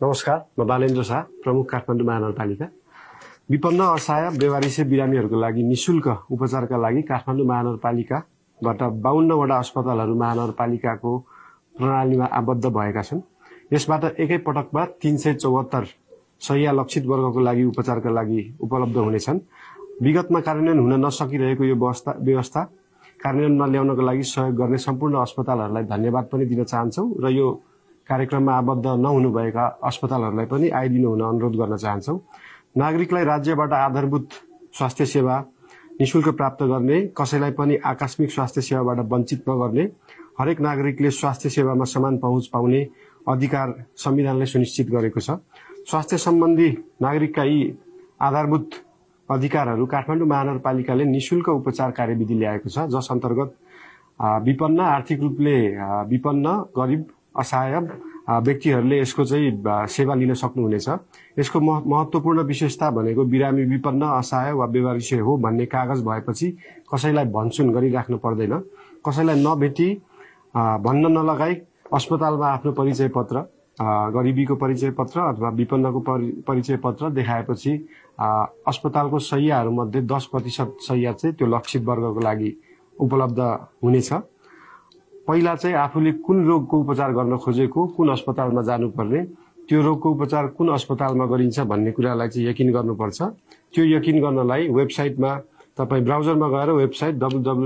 नमस्कार, म बालेन्द्र शाह, प्रमुख काठमाडौँ महानगरपालिका। विपन्न असहाय बेवारिसे बिरामीहरूको लागि निशुल्क उपचारका लागि काठमाडौँ महानगरपालिकाबाट 52 वटा अस्पतालहरू महानगरपालिकाको प्रणालीमा आबद्ध भएका छन्। यसबाट एकै पटकमा 374 शय्या लक्षित वर्गको लागि उपचारका लागि उपलब्ध हुनेछन्। विगतमा कार्यान्वयन हुन नसकिरहेको यो व्यवस्था कार्यान्वयनमा ल्याउनको लागि सहयोग गर्ने सम्पूर्ण अस्पतालहरूलाई धन्यवाद पनि दिन चाहन्छौँ र यो कार्यक्रममा आबद्ध नहुनुभएका अस्पतालहरूलाई पनि आइदिनु हुन अनुरोध गर्न चाहन्छौँ। नागरिकलाई राज्यबाट आधारभूत स्वास्थ्य सेवा निशुल्क प्राप्त गर्ने, कसैलाई पनि आकस्मिक स्वास्थ्य सेवाबाट वञ्चित नगर्ने, हरेक नागरिकले स्वास्थ्य सेवामा समान पहुँच पाउने अधिकार संविधानले सुनिश्चित गरेको छ। स्वास्थ्य सम्बन्धी नागरिकका यी आधारभूत अधिकारहरू काठमाडौँ महानगरपालिकाले निशुल्क उपचार कार्यविधि ल्याएको छ, जस अन्तर्गत विपन्न, आर्थिक रूपले विपन्न, गरिब, असहाय व्यक्तिहरूले यसको चाहिँ सेवा लिन सक्नुहुनेछ। यसको महत्त्वपूर्ण विशेषता भनेको बिरामी विपन्न, असहाय वा बेवारिसे हो भन्ने कागज भएपछि कसैलाई भनसुन गरिराख्नु पर्दैन। कसैलाई नभेटी भन्न नलगाई अस्पतालमा आफ्नो परिचय पत्र, गरिबीको परिचय पत्र अथवा विपन्नको परिचय पत्र देखाएपछि अस्पतालको शय्याहरूमध्ये 10% शय्या चाहिँ त्यो लक्षित वर्गको लागि उपलब्ध हुनेछ। पहिला चाहिँ आफूले कुन रोगको उपचार गर्न खोजेको, कुन अस्पतालमा जानुपर्ने, त्यो रोगको उपचार कुन अस्पतालमा गरिन्छ भन्ने कुरालाई चाहिँ यकिन गर्नुपर्छ। त्यो यकिन गर्नलाई वेबसाइटमा तपाईँ ब्राउजरमा गएर वेबसाइट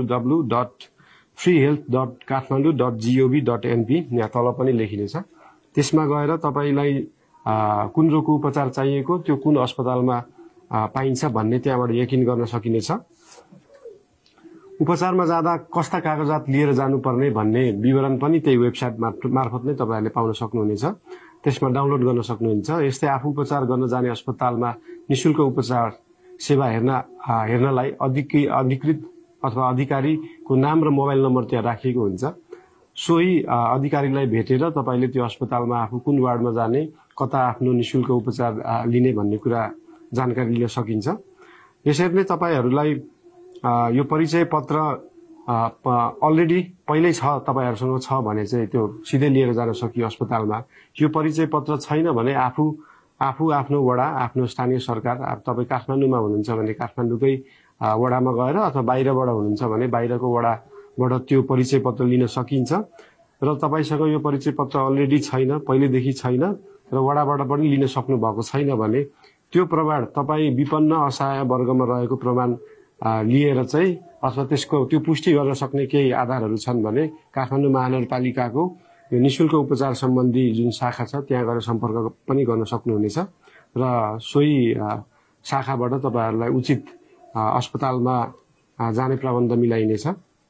www.freehealth.kathmandu.gov.np यहाँ तल पनि लेखिनेछ। त्यसमा गएर तपाईँलाई कुन रोगको उपचार चाहिएको, त्यो कुन अस्पतालमा पाइन्छ भन्ने त्यहाँबाट यकिन गर्न सकिनेछ। उपचारमा जाँदा कस्ता कागजात लिएर जानुपर्ने भन्ने विवरण पनि त्यही वेबसाइट मार्फत नै तपाईँहरूले पाउन सक्नुहुनेछ। त्यसमा डाउनलोड गर्न सक्नुहुन्छ। यस्तै आफू उपचार गर्न जाने अस्पतालमा निशुल्क उपचार सेवा हेर्नलाई अधिकृत अथवा अधिकारीको नाम र मोबाइल नम्बर त्यहाँ राखिएको हुन्छ। सोही अधिकारीलाई भेटेर तपाईँले त्यो अस्पतालमा आफू कुन वार्डमा जाने, कता आफ्नो निशुल्क उपचार लिने भन्ने कुरा जानकारी लिन सकिन्छ। यसरी नै तपाईँहरूलाई यो परिचय पत्र अलरेडी पहिल्यै छ, तपाईँहरूसँग छ भने चाहिँ त्यो सिधै लिएर जान सकियो अस्पतालमा। यो परिचय पत्र छैन भने आफू आफ्नो वडा, आफ्नो स्थानीय सरकार, तपाईँ काठमाडौँमा हुनुहुन्छ भने काठमाडौँकै वडामा गएर अथवा बाहिरबाट हुनुहुन्छ भने बाहिरको वडाबाट त्यो परिचय पत्र लिन सकिन्छ। र तपाईँसँग यो परिचय पत्र अलरेडी छैन, पहिलेदेखि छैन र वडाबाट पनि लिन सक्नु भएको छैन भने त्यो प्रमाण तपाईँ विपन्न असहाय वर्गमा रहेको प्रमाण लिएर चाहिँ अथवा त्यसको त्यो पुष्टि गर्न सक्ने केही आधारहरू छन् भने काठमाडौँ महानगरपालिकाको यो निशुल्क उपचार सम्बन्धी जुन शाखा छ त्यहाँ गएर सम्पर्क पनि गर्न सक्नुहुनेछ र सोही शाखाबाट तपाईँहरूलाई उचित अस्पतालमा जाने प्रबन्ध मिलाइनेछ।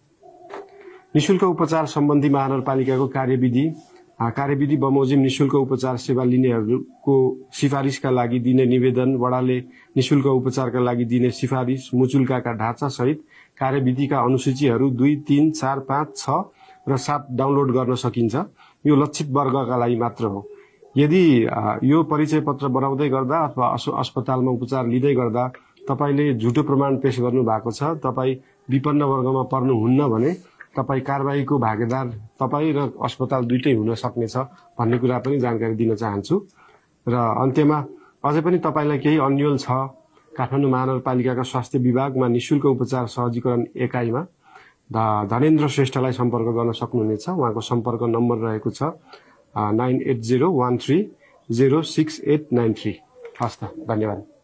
निशुल्क उपचार सम्बन्धी महानगरपालिकाको कार्यविधि बमोजिम निशुल्क उपचार सेवा लिनेहरूको सिफारिसका लागि दिने निवेदन, वडाले निशुल्क उपचारका लागि दिने सिफारिस, मुचुल्काका ढाँचा सहित कार्यविधिका अनुसूचीहरू 2, 3, 4, 5, 6 र 7 डाउनलोड गर्न सकिन्छ। यो लक्षित वर्गका लागि मात्र हो। यदि यो परिचय पत्र बनाउँदै गर्दा अथवा अस्पतालमा उपचार लिँदै गर्दा तपाईँले झुटो प्रमाण पेश गर्नु भएको छ, तपाईँ विपन्न वर्गमा पर्नुहुन्न भने तपाईँ कारबाहीको भागीदार तपाईँ र अस्पताल दुइटै हुन सक्नेछ भन्ने कुरा पनि जानकारी दिन चाहन्छु। र अन्त्यमा अझै पनि तपाईँलाई केही अन्यल छ काठमाडौँ महानगरपालिकाका स्वास्थ्य विभागमा निशुल्क उपचार सहजीकरण एकाइमा धनेन्द्र श्रेष्ठलाई सम्पर्क गर्न सक्नुहुनेछ। उहाँको सम्पर्क नम्बर रहेको छ 9801306893। हस् त, धन्यवाद।